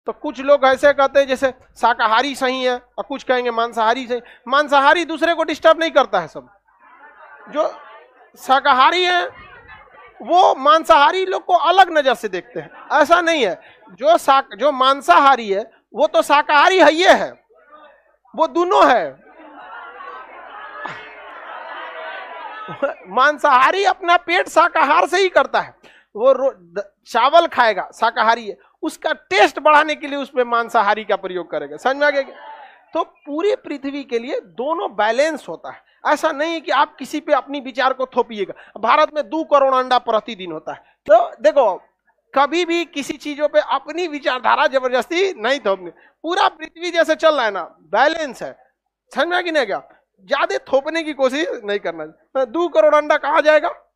तो कुछ लोग ऐसे कहते हैं जैसे शाकाहारी सही है और कुछ कहेंगे मांसाहारी सही। मांसाहारी दूसरे को डिस्टर्ब नहीं करता है। सब जो शाकाहारी है वो मांसाहारी लोग को अलग नजर से देखते हैं, ऐसा नहीं है। जो मांसाहारी है वो तो शाकाहारी है, ये है, वो दोनों है। मांसाहारी अपना पेट शाकाहार से ही करता है, वो चावल खाएगा, शाकाहारी है, उसका टेस्ट बढ़ाने के लिए उसमें मांसाहारी का प्रयोग करेगा। समझ में आ गया? तो पूरी पृथ्वी के लिए दोनों बैलेंस होता है। ऐसा नहीं है कि आप किसी पे अपनी विचार को थोपिएगा। भारत में 2 करोड़ अंडा प्रतिदिन होता है, तो देखो कभी भी किसी चीजों पे अपनी विचारधारा जबरदस्ती नहीं थोपनी। पूरा पृथ्वी जैसे चल रहा है ना, बैलेंस है। समझ में कि नहीं? क्या ज्यादा थोपने की कोशिश नहीं करना। 2 करोड़ अंडा कहाँ जाएगा?